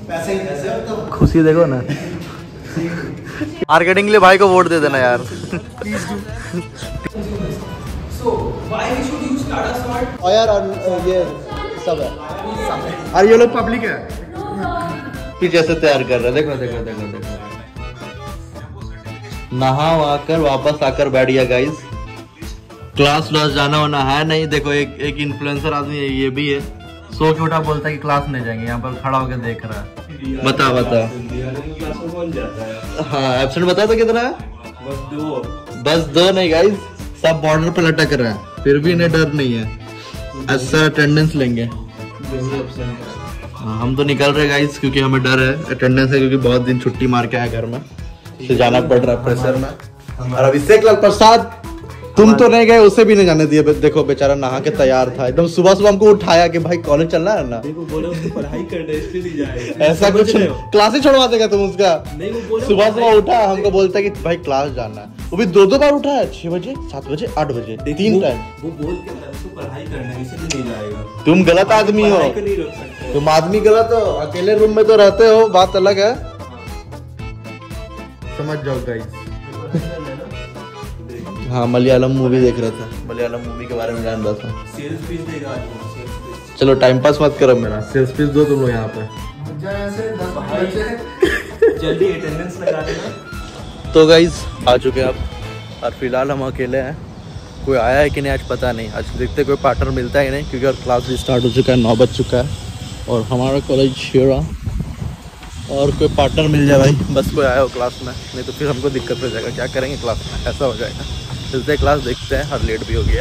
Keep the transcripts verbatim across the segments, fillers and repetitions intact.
खुशी देखो ना। मार्केटिंग के लिए भाई को वोट दे देना यार। और यार ये सब है, और ये लोग पब्लिक है कि जैसे तैयार कर रहे हैं। देखो देखो देखो देखो, नहा आकर वापस आकर बैठ गया गाइस। क्लास व्लास जाना होना है नहीं। देखो एक एक इन्फ्लुएंसर आदमी है, ये भी है, सो के उठा बोलता है कि क्लास नहीं जाएंगे, यहाँ पर खड़ा होकर देख रहा है। बता बता। हाँ एब्सेंट बता तो कितना है? बस दो। बस दो नहीं गाइस, सब बॉर्डर पे लटक रहे हैं, फिर भी इन्हें डर नहीं है। अच्छा अटेंडेंस लेंगे। हाँ हम तो निकल रहे गाइस क्योंकि हमें डर है अटेंडेंस है, क्योंकि बहुत दिन छुट्टी मार के आए घर में, तो जाना पड़ रहा है प्रेशर में। और अभिषेक लाल प्रसाद तुम तो नहीं गए, उसे भी नहीं जाने दिए। देखो बेचारा नहा के तैयार था एकदम, सुबह सुबह हमको उठाया कि भाई कॉलेज चलना है ना। देखो बोले उसको पढ़ाई करने इसलिए नहीं जाएगा। ऐसा कुछ क्लासेस छोड़वा देगा तुम उसका। सुबह सुबह उठा हमको बोलता है कि भाई क्लास जाना है, वो भी दो दो बार उठा है, छह बजे सात बजे आठ बजे तीन टाइम। वो बोल के उसको पढ़ाई करना इसलिए नहीं जाएगा। तुम गलत आदमी हो, तुम आदमी गलत हो, अकेले रूम में तो रहते हो, बात अलग है, समझ जाओ गाइस। हाँ मलयालम मूवी देख रहा था, मलयालम मूवी के बारे में जान रहा था। सेल्स पिच देगा आज। चलो टाइम पास मत करो मेरा, सेल्स पिच दो तुम लोग यहाँ पे। जल्दी अटेंडेंस लगा देना। तो गाइस आ चुके हैं आप, और फिलहाल हम अकेले हैं। कोई आया है कि नहीं आज पता नहीं, आज देखते कोई पार्टनर मिलता है नहीं, क्योंकि और क्लास भी स्टार्ट हो चुका है, नौ बज चुका है और हमारा कॉलेज शेरा। और कोई पार्टनर मिल जाए भाई, बस कोई आया हो क्लास में, नहीं तो फिर हमको दिक्कत हो जाएगा, क्या करेंगे क्लास में, ऐसा हो जाएगा। चलते क्लास देखते हैं, और लेट भी हो गया।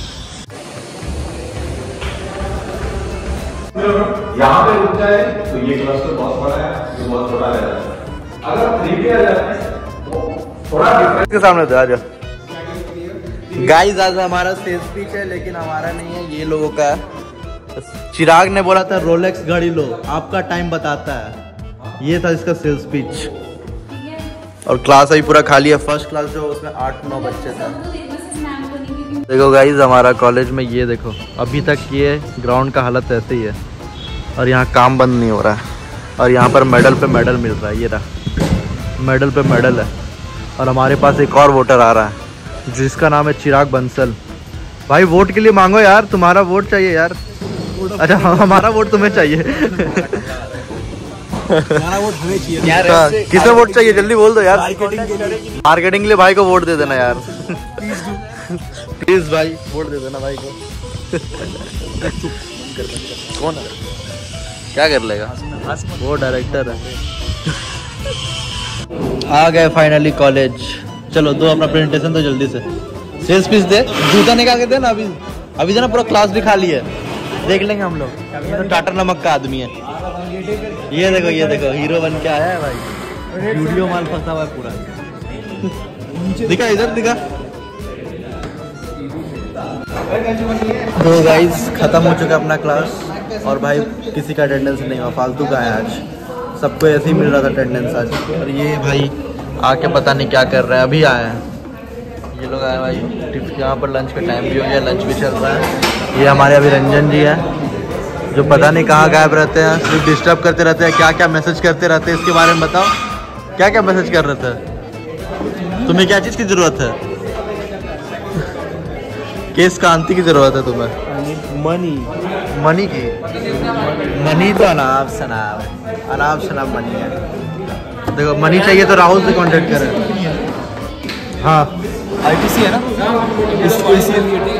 यहाँ पे रुक जाए तो ये क्लास तो बहुत बड़ा है, ये बहुत छोटा है। अगर थ्री पे आ जाए तो थोड़ा डिफरेंस के सामने आ जाओ। गाइस आज हमारा सेल्स पिच है, लेकिन हमारा नहीं है, ये लोगों का है। चिराग ने बोला था रोलेक्स घड़ी लो, आपका टाइम बताता है, ये था इसका सेल्स पिच। और क्लास अभी पूरा खाली है, फर्स्ट क्लास जो उसमें आठ नौ बच्चे थे। देखो गाइस हमारा कॉलेज में ये देखो, अभी तक ये ग्राउंड का हालत ऐसे ही है, और यहाँ काम बंद नहीं हो रहा है, और यहाँ पर मेडल पे मेडल मिल रहा है, ये रहा मेडल पे मेडल है। और हमारे पास एक और वोटर आ रहा है जिसका नाम है चिराग बंसल। भाई वोट के लिए मांगो यार, तुम्हारा वोट चाहिए यार। अच्छा हमारा वोट तुम्हें चाहिए। वोट हमें चाहिए यार। किसे वोट चाहिए जल्दी बोल दो यार। मार्केटिंग के लिए भाई को वोट दे देना यार। प्लीज भाई वोट दे देना भाई को। कौन है, क्या कर लेगा, वो डायरेक्टर है। आ गए फाइनली कॉलेज। चलो दो अपना प्रेजेंटेशन तो जल्दी से। सेल्स पिच दे, जूता निकाल के दे ना, अभी अभी जो ना पूरा क्लास भी खाली है, देख लेंगे हम लोग। ये तो टाटा नमक का आदमी है। ये देखो ये देखो हीरो बन के आया है भाई, वीडियो माल फंसा हुआ है पूरा। दिखा इधर दिखा। तो गाइस खत्म हो चुका अपना क्लास, और भाई किसी का अटेंडेंस नहीं हुआ, फालतू का है आज, सबको ऐसे ही मिल रहा था अटेंडेंस आज। और ये भाई आके पता नहीं क्या कर रहे हैं, अभी आए हैं ये लोग आए भाई। यहाँ पर लंच का टाइम भी हो गया, लंच भी चल रहा है। ये हमारे अभी रंजन जी हैं, जो पता नहीं कहाँ गायब रहते हैं, सिर्फ डिस्टर्ब करते रहते हैं। क्या क्या मैसेज करते रहते हैं इसके बारे में बताओ, क्या क्या मैसेज कर रहे थे? तुम्हें क्या चीज़ की ज़रूरत है? किस कांति की ज़रूरत है तुम्हें? मनी। मनी की? मनी तो अनाप शनाप, अनाप शनाप मनी है। देखो मनी चाहिए तो राहुल से कांटेक्ट करें। हाँ आईटीसी है ना, इसको इसी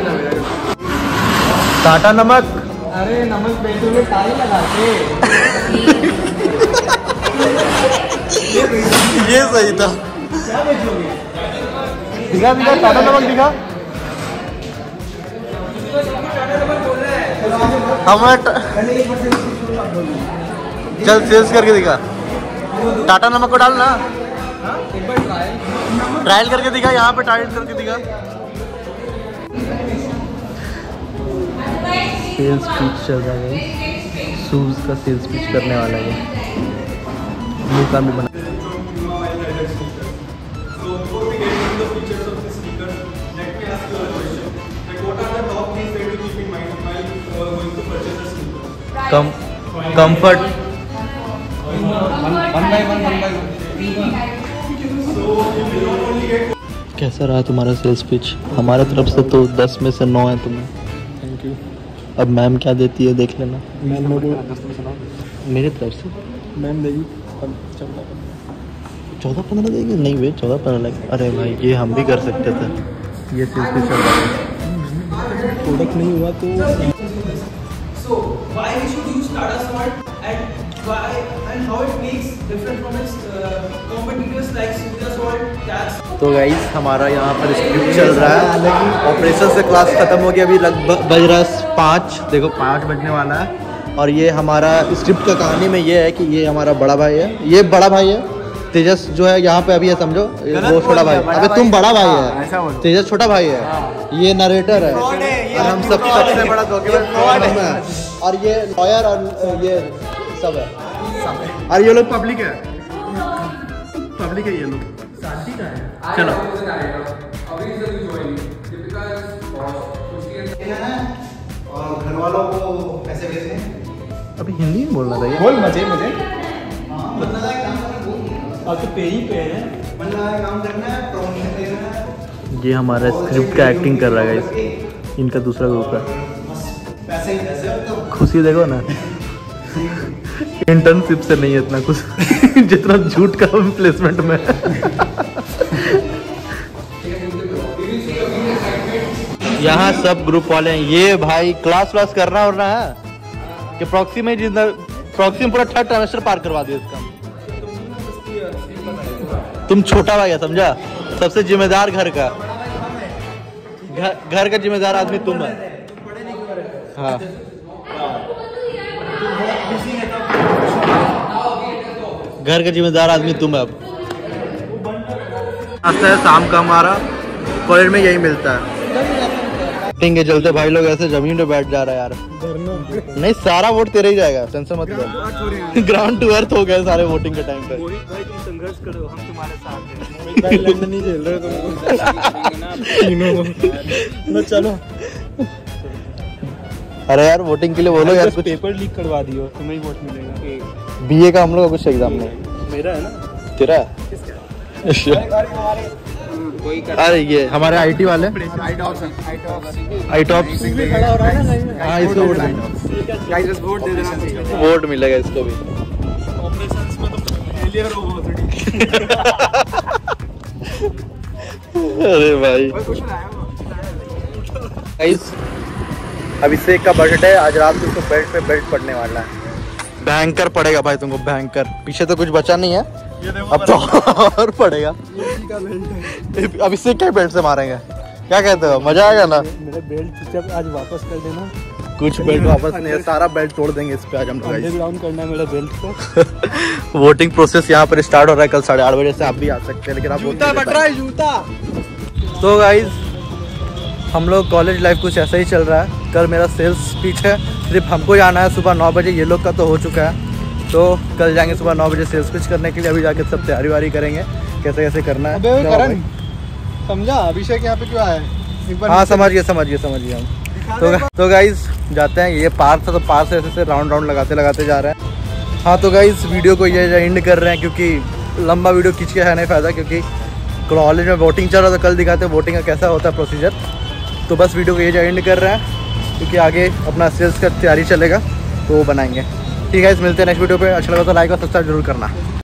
टाटा नमक। अरे नमक बेचो में ताली लगाते। ये सही था। क्या बेचोगे? दिखा दिखा टाटा नमक दिखा। हमें चल सेल्स करके दिखा। टाटा नमक को डालना, ट्रायल करके दिखा, यहाँ पे ट्रायल करके दिखा। सेल्स पिच चल रहा है, शूज का सेल्स पिच करने वाला है, मुँह का भी बना। कम कंफर्ट कैसा रहा तुम्हारा सेल्स पिच? हमारे तरफ से तो दस में से नौ है तुम्हें। Thank you. अब मैम क्या देती है देख लेना। मैम मेरे मेरे तरफ से मैम देगी चौदह पंद्रह देगी। नहीं वे चौदह पंद्रह लगे। अरे भाई ये हम भी कर सकते थे। ये सेल्स पिच चल रहा है। प्रोडक्ट नहीं हुआ तो So why we should use Tata Smart and why and how it makes different from its uh, competitors like Surya Salt, Cats. तो गाइस हमारा यहाँ पर स्क्रिप्ट चल रहा है। ऑपरेशन से क्लास खत्म हो गया। अभी लगभग बज रहा है पाँच। देखो पाँच बजने वाला है। और ये हमारा स्क्रिप्ट का कहानी में ये है कि ये हमारा बड़ा भाई है। ये बड़ा भाई है। तेजस जो है यहाँ पे अभी है समझो वो छोटा भाई। अबे तुम बड़ा भाई है। तेजस छोटा भाई है। ये नरेटर है और हम सब सबसे बड़ा धोखेबाज है। और ये लॉयर और ये सब है। और ये लोग पब्लिक है। पब्लिक है ये लोग। चलो और घर वालों को पैसे भेजे। अभी हिंदी में बोलना था। बोल मजे मजे। और तो पे ही पे है। काम करना है, प्रमोशन देना है। ये हमारा स्क्रिप्ट का एक्टिंग कर रहा है गाइस। इनका दूसरा ग्रुप है। पैसे ही पैसे तो खुशी देखो ना। इंटर्नशिप से नहीं है इतना कुछ जितना झूठ का प्लेसमेंट में। यहाँ सब ग्रुप वाले हैं। ये भाई क्लास व्लास करना और ना है कि प्रॉक्सी में जितना प्रॉक्सी में पूरा थर्ड ट्राइमेस्टर पार करवा दिया इसका। तुम छोटा भाई है समझा। सबसे जिम्मेदार घर का घर, घर का जिम्मेदार आदमी तुम है। हाँ घर का जिम्मेदार आदमी तुम है। अब आता है शाम का हमारा कॉलेज में यही मिलता है। टिंगे चलते भाई लोग ऐसे जमीन पे बैठ जा रहा है यार। नहीं सारा वोट तेरे ही जाएगा टेंशन मत लो। ग्राउंड टू अर्थ हो गए सारे वोटिंग के टाइम पे। संघर्ष करो हम तुम्हारे साथ हैं। लंदन नहीं झेल रहे तुम। चलो अरे यार वोटिंग के लिए बोलो यार कुछ। पेपर लीक करवा दियो तुम्हें ही वोट मिलेगा। बीए का हम लोग का कुछ एग्जाम नहीं। मेरा है ना। तेरा अरे ये हमारे आईटी वाले आई टॉप हाँ इसको वोट वोट मिलेगा इसको भी। ऑपरेशंस में तो फेलियर हो थोड़ी। अरे भाई गाइस अभिषेक का बर्थडे है। आज रात को उसको बेल्ट पे बेल्ट पड़ने वाला है। भयंकर पड़ेगा भाई तुमको भयंकर। पीछे तो कुछ बचा नहीं है अब तो और पड़ेगा। अभिषेक क्या बेल्ट से मारेंगे क्या कहते हो? मजा आएगा ना। मेरा बेल्ट जब आज वापस कर देना। कुछ बेल्ट वापस नहीं है। सारा बेल्ट तोड़ देंगे इस पे आज हम लोग। अंडरग्राउंड करना है मेरा बेल्ट को। वोटिंग प्रोसेस यहाँ पर स्टार्ट हो रहा है। कल साढ़े आठ बजे से आप भी आ सकते हैं लेकिन आप जूता बट रहा है जूता। तो गाइज हम लोग कॉलेज लाइफ कुछ ऐसा ही चल रहा है। कल मेरा सेल्स स्पीच है। सिर्फ हमको जाना है सुबह नौ बजे। ये लोग का तो हो चुका है। तो कल जाएंगे सुबह नौ बजे सेल्स पिच करने के लिए। अभी जाके सब तैयारी वारी करेंगे कैसे कैसे करना है। अबे करण समझा अभिषेक यहाँ पे क्यों आया है? हाँ समझ गए समझ गए समझ गए हम। तो तो गाइज जाते हैं। ये पार था तो पार से ऐसे राउंड राउंड लगाते लगाते जा रहे हैं। हाँ तो गाइज वीडियो को ये एंड कर रहे हैं क्योंकि लंबा वीडियो खींच के है नहीं फ़ायदा। क्योंकि कॉलेज में वोटिंग चल रहा था। कल दिखाते हैं वोटिंग का कैसा होता है प्रोसीजर। तो बस वीडियो को ये एंड कर रहे हैं क्योंकि आगे अपना सेल्स का तैयारी चलेगा तो वो बनाएंगे। ठीक है मिलते हैं नेक्स्ट वीडियो पे। अच्छा लगा तो लाइक और सब्सक्राइब जरूर करना।